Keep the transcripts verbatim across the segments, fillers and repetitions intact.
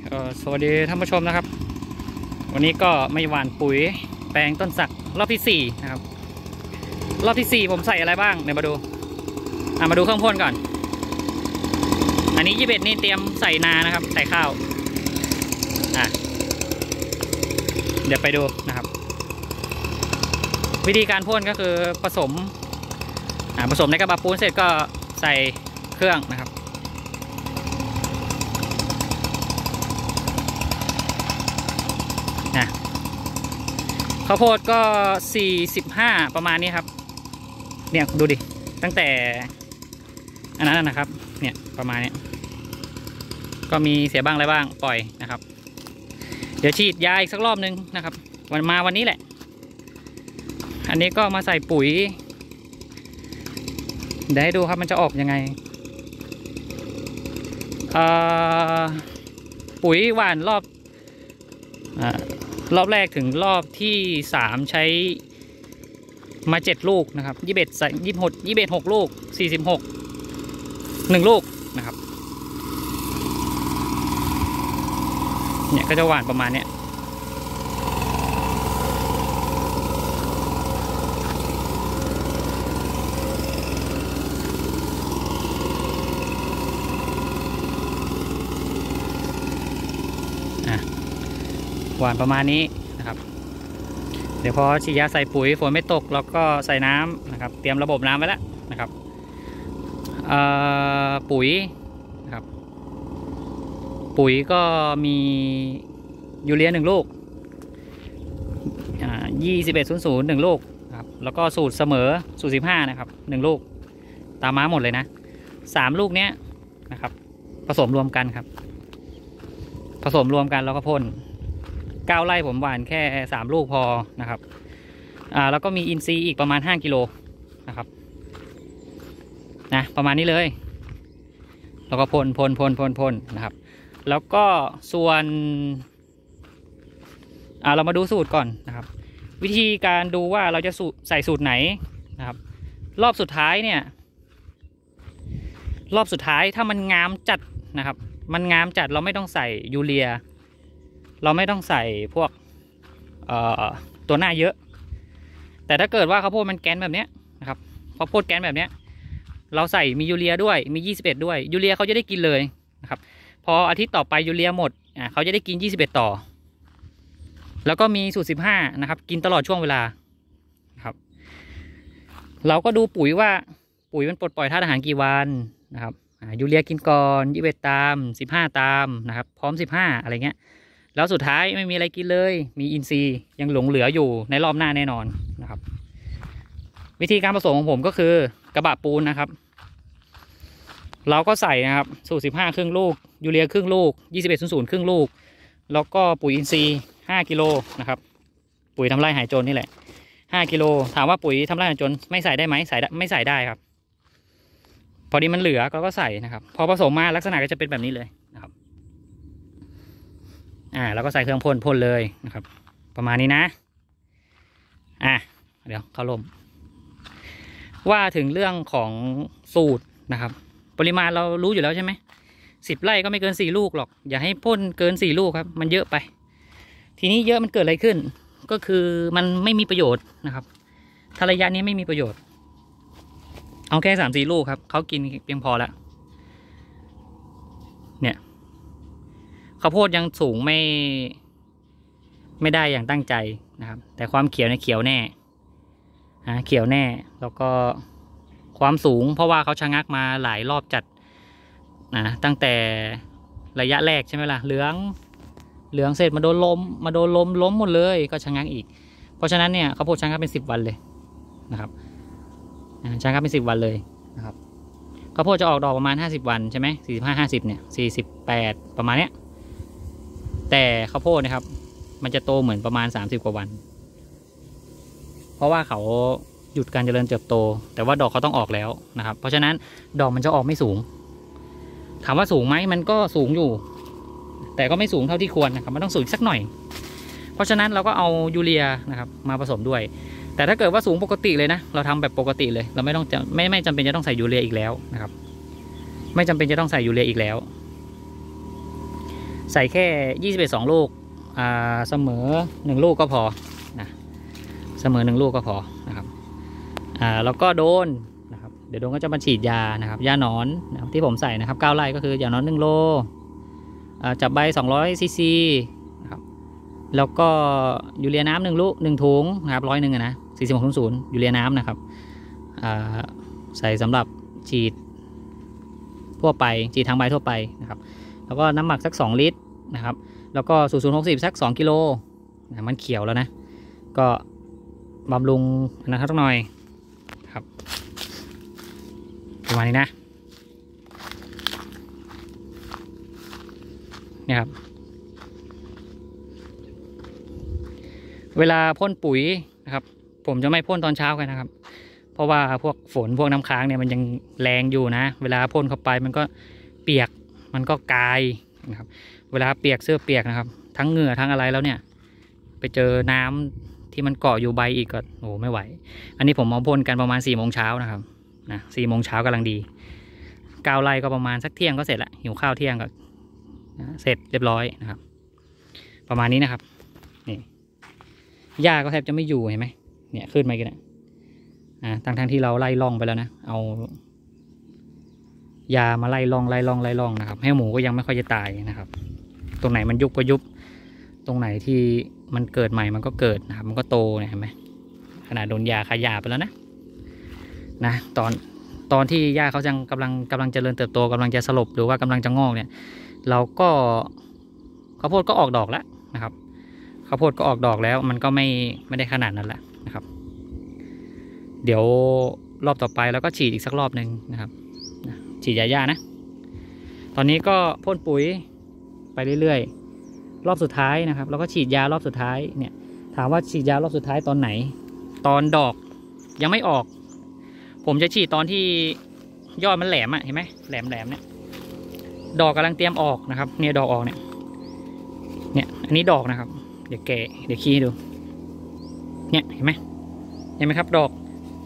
สวัสดีท่านผู้ชมนะครับวันนี้ก็ไม่หว่านปุ๋ยแปลงต้นสักรอบที่สี่นะครับรอบที่สี่ผมใส่อะไรบ้างเดี๋ยวมาดูอ่ะมาดูเครื่องพ่นก่อนอันนี้ยี่สิบเอ็ดนี่เตรียมใส่นานะครับใส่ข้าวอ่ะเดี๋ยวไปดูนะครับวิธีการพ่นก็คือผสมอ่ะผสมในกระบะปูนเสร็จก็ใส่เครื่องนะครับข้าวโพดก็สี่สิบห้าประมาณนี้ครับเนี่ยดูดิตั้งแต่อันนั้นนะครับเนี่ยประมาณนี้ก็มีเสียบ้างอะไรบ้างปล่อยนะครับเดี๋ยวฉีดยาอีกสักรอบนึงนะครับวันมาวันนี้แหละอันนี้ก็มาใส่ปุ๋ยเดี๋ยวให้ดูครับมันจะออกยังไงปุ๋ยหว่านรอบอ่ารอบแรกถึงรอบที่สามใช้มาเจ็ดลูกนะครับยี่สิบเอ็ดใส่ยี่สิบหกยี่สิบเอ็ดหกลูกสี่สิบหกหนึ่งลูกนะครับเนี่ยก็จะหวานประมาณเนี้ยหวานประมาณนี้นะครับเดี๋ยวพอฉีดยาใส่ปุ๋ยฝนไม่ตกเราก็ใส่น้ำนะครับเตรียมระบบน้ำไว้แล้วนะครับปุ๋ยนะครับปุ๋ยก็มียูเรียหนึ่งลูกยี่สิบเอ็ดศูนย์ศูนย์หนึ่งลูกครับแล้วก็สูตรเสมอสูตรสิบห้านะครับหนึ่งลูกตามม้าหมดเลยนะสามลูกเนี้ยนะครับผสมรวมกันครับผสมรวมกันแล้วก็พ่นเก้าไร่ผมหว่านแค่สามลูกพอนะครับอ่าแล้วก็มีอินทรีย์อีกประมาณห้ากิโลนะครับนะประมาณนี้เลยแล้วก็พ่นพ่นพ่นพ่นพ่นนะครับแล้วก็ส่วนอ่าเรามาดูสูตรก่อนนะครับวิธีการดูว่าเราจะใส่สูตรไหนนะครับรอบสุดท้ายเนี่ยรอบสุดท้ายถ้ามันงามจัดนะครับมันงามจัดเราไม่ต้องใส่ยูเรียเราไม่ต้องใส่พวกตัวหน้าเยอะแต่ถ้าเกิดว่าข้าวโพดมันแกนแบบนี้นะครับข้าวโพดแกนแบบนี้เราใส่มียูเรียด้วยมียี่สิบเอ็ดด้วยยูเรียเขาจะได้กินเลยนะครับพออาทิตย์ต่อไปยูเรียหมดอ่าเขาจะได้กินยี่สิบเอ็ดต่อแล้วก็มีสูตรสิบห้านะครับกินตลอดช่วงเวลาครับเราก็ดูปุ๋ยว่าปุ๋ยมันปลดปล่อยธาตุอาหารกี่วันนะครับยูเรียกินก่อนยี่สิบเอ็ดตามสิบห้าตามนะครับพร้อมสิบห้าอะไรเงี้ยแล้วสุดท้ายไม่มีอะไรกินเลยมีอินทรีย์ยังหลงเหลืออยู่ในรอบหน้าแน่นอนนะครับวิธีการผสมของผมก็คือกระบะปูนนะครับเราก็ใส่นะครับสูตรสิบห้าครึ่งลูกยูเรียครึ่งลูกยี่สิบเอ็ดศูนย์ศูนย์ครึ่งลูกแล้วก็ปุ๋ยอินทรีย์ห้ากิโลนะครับปุ๋ยทำลายหายโจรนี่แหละห้ากิโลถามว่าปุ๋ยทำลายหายโจรไม่ใส่ได้ไหมใส่ไม่ใส่ได้ครับพอดีมันเหลือก็ก็ใส่นะครับพอผสมมาลักษณะก็จะเป็นแบบนี้เลยนะครับอ่าแล้วก็ใส่เครื่องพ่นพ่นเลยนะครับประมาณนี้นะอ่ะเดี๋ยวเข้าลมว่าถึงเรื่องของสูตรนะครับปริมาณเรารู้อยู่แล้วใช่ไหมสิบไร่ก็ไม่เกินสี่ลูกหรอกอย่าให้พ่นเกินสี่ลูกครับมันเยอะไปทีนี้เยอะมันเกิดอะไรขึ้นก็คือมันไม่มีประโยชน์นะครับถ้าระยะนี้ไม่มีประโยชน์เอาแค่สามสี่ลูกครับเขากินเพียงพอแล้วเนี่ยข้าวโพดยังสูงไม่ไม่ได้อย่างตั้งใจนะครับแต่ความเขียวเนี่ยเขียวแน่อ่าเขียวแน่แล้วก็ความสูงเพราะว่าเขาชะงักมาหลายรอบจัดนะตั้งแต่ระยะแรกใช่ไหมล่ะเหลืองเหลืองเสร็จมาโดนลมมาโดนลมล้มหมดเลยก็ชะงักอีกเพราะฉะนั้นเนี่ยข้าวโพดชะงักเป็นสิบวันเลยนะครับชะงักเป็นสิบวันเลยนะครับข้าวโพดจะออกดอกประมาณห้าสิบวันใช่ไหมสี่สิบห้าห้าสิบเนี่ยสี่สิบแปดประมาณเนี้ยแต่ข้าวโพดนะครับมันจะโตเหมือนประมาณสามสิบกว่าวันเพราะว่าเขาหยุดการเจริญเติบโตแต่ว่าดอกเขาต้องออกแล้วนะครับเพราะฉะนั้นดอกมันจะออกไม่สูงถามว่าสูงไหมมันก็สูงอยู่แต่ก็ไม่สูงเท่าที่ควรนะครับมันต้องสูงสักหน่อยเพราะฉะนั้นเราก็เอายูเรียนะครับมาผสมด้วยแต่ถ้าเกิดว่าสูงปกติเลยนะเราทำแบบปกติเลยเราไม่ต้องจะไม่ไม่จำเป็นจะต้องใส่ยูเรียอีกแล้วนะครับไม่จำเป็นจะต้องใส่ยูเรียอีกแล้วใส่แค่ยี่สิบเอ็ดสองลูกอ่าเสมอหนึ่งลูกก็พอนะเสมอหนึ่งลูกก็พอนะครับอ่าแล้วก็โดนนะครับเดี๋ยวโดนก็จะมาฉีดยานะครับยาหนอนนะครับที่ผมใส่นะครับเก้าไร่ก็คือยาหนอนหนึ่งโลอ่าจับใบสองร้อยซีซีนะครับแล้วก็ยูเรียน้ำหนึ่งลูกหนึ่งถุงนะครับร้อยหนึ่งนะสี่สิบหกศูนย์ยูเรียน้ำนะครับอ่าใส่สำหรับฉีดทั่วไปฉีดทางใบทั่วไปนะครับแล้วก็น้ำหมักสักสองลิตรนะครับแล้วก็ศูนย์ศูนย์หกสิบสักสองกิโลนะมันเขียวแล้วนะก็บำรุงนะครับสักหน่อยครับประมาณนี้นะเนี่ยครับเวลาพ่นปุ๋ยนะครับผมจะไม่พ่นตอนเช้ากันนะครับเพราะว่าพวกฝนพวกน้ำค้างเนี่ยมันยังแรงอยู่นะเวลาพ่นเข้าไปมันก็เปียกมันก็กายนะครับเวลาเปียกเสื้อเปียกนะครับทั้งเหงื่อทั้งอะไรแล้วเนี่ยไปเจอน้ำที่มันเกาะอยู่ใบอีกก็โอ้ไม่ไหวอันนี้ผมมาพ่นกันประมาณสี่โมงเช้านะครับนะสี่โมงเช้ากำลังดีเก้าไร่ก็ประมาณสักเที่ยงก็เสร็จละหิวข้าวเที่ยงก็นะเสร็จเรียบร้อยนะครับประมาณนี้นะครับนี่หญ้าก็แทบจะไม่อยู่เห็นไหมเนี่ยขึ้นมากันนะอ่าทั้งทั้งที่เราไล่ล่องไปแล้วนะเอายามาไล่ล่องไล่ล่องไล่ล่องนะครับให้หมูก็ยังไม่ค่อยจะตายนะครับตรงไหนมันยุบก็ยุบตรงไหนที่มันเกิดใหม่มันก็เกิดนะครับมันก็โตเนี่ยเห็นไหมขนาดโดนยาขยาไปแล้วนะนะตอนตอนที่หญ้าเขายังกำลังกำลังเจริญเติบโตกำลังจะสลบหรือว่ากำลังจะงอกเนี่ยเราก็ข้าวโพดก็ออกดอกแล้วนะครับข้าวโพดก็ออกดอกแล้วมันก็ไม่ไม่ได้ขนาดนั้นแหละนะครับเดี๋ยวรอบต่อไปเราก็ฉีดอีกสักรอบหนึ่งนะครับฉีดยาหญ้านะตอนนี้ก็พ่นปุ๋ยไปเรื่อยๆรอบสุดท้ายนะครับแล้วก็ฉีดยารอบสุดท้ายเนี่ยถามว่าฉีดยารอบสุดท้ายตอนไหนตอนดอกยังไม่ออกผมจะฉีดตอนที่ยอดมันแหลมอ่ะเห็นไหมแหลมแหลมเนี่ยดอกกำลังเตรียมออกนะครับเนี่ยดอกออกเนี่ยเนี่ยอันนี้ดอกนะครับเดี๋ยวแกะเดี๋ยวขี้ให้ดูเนี่ยเห็นไหมเห็นไหมครับดอก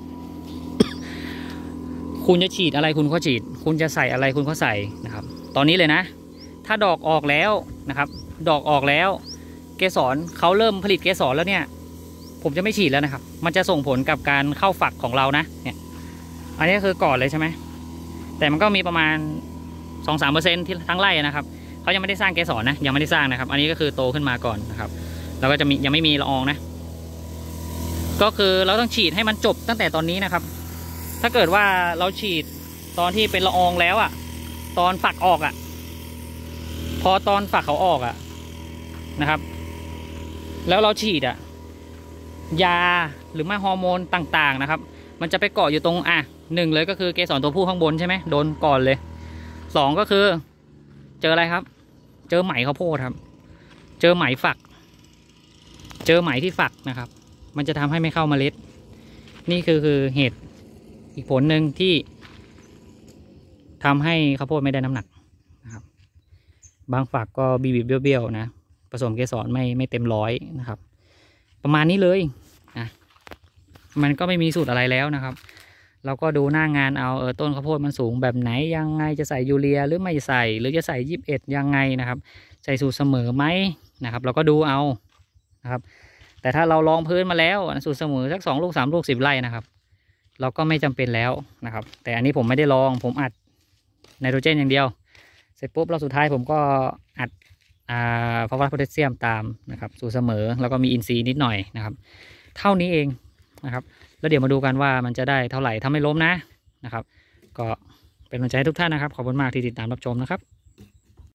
คุณจะฉีดอะไรคุณก็ฉีดคุณจะใส่อะไรคุณก็ใส่นะครับตอนนี้เลยนะถ้าดอกออกแล้วนะครับดอกออกแล้วเกสรเขาเริ่มผลิตเกสรแล้วเนี่ยผมจะไม่ฉีดแล้วนะครับมันจะส่งผลกับการเข้าฝักของเรานะเนี่ยอันนี้คือก่อนเลยใช่ไหมแต่มันก็มีประมาณ สองถึงสามเปอร์เซ็นต์ ที่ทั้งไร่นะครับเขายังไม่ได้สร้างเกสรนะยังไม่ได้สร้างนะครับอันนี้ก็คือโตขึ้นมาก่อนนะครับแล้วก็จะมียังไม่มีละอองนะก็คือเราต้องฉีดให้มันจบตั้งแต่ตอนนี้นะครับถ้าเกิดว่าเราฉีดตอนที่เป็นละอองแล้วอ่ะตอนฝักออกอ่ะพอตอนฝักเขาออกอ่ะนะครับแล้วเราฉีดอ่ะยาหรือไม่ฮอร์โมนต่างๆนะครับมันจะไปเกาะอยู่ตรงอ่ะหนึ่งเลยก็คือเกสรตัวผู้ข้างบนใช่ไหมโดนก่อนเลยสองก็คือเจออะไรครับเจอไหมข้าวโพดครับเจอไหมฝักเจอไหมที่ฝักนะครับมันจะทำให้ไม่เข้าเมล็ดนี่คือคือเหตุอีกผลหนึ่งที่ทำให้ข้าวโพดไม่ได้น้ำหนักนะครับบางฝักก็บีบเบี้ยวๆนะผสมเกสรไม่ไม่เต็มร้อยนะครับประมาณนี้เลยนะมันก็ไม่มีสูตรอะไรแล้วนะครับเราก็ดูหน้างานเอาเออต้นข้าวโพดมันสูงแบบไหนยังไงจะใส่ยูเรียหรือไม่ใส่หรือจะใส่ยี่สิบเอ็ดยังไงนะครับใส่สูตรเสมอไหมนะครับเราก็ดูเอานะครับแต่ถ้าเราลองพื้นมาแล้วสูตรเสมอสักสองลูกสามลูกสิบไร่นะครับเราก็ไม่จำเป็นแล้วนะครับแต่อันนี้ผมไม่ได้ลองผมอัดไนโตรเจนอย่างเดียวเสร็จปุ๊บรอบสุดท้ายผมก็อัดอ่าฟอสฟอรัสโพแทสเซียมตามนะครับสูตรเสมอแล้วก็มีอินทรีย์นิดหน่อยนะครับเท่านี้เองนะครับแล้วเดี๋ยวมาดูกันว่ามันจะได้เท่าไหร่ถ้าไม่ล้มนะนะครับก็เป็นกำลังใจให้ทุกท่านนะครับขอบคุณมากที่ติดตามรับชมนะครับ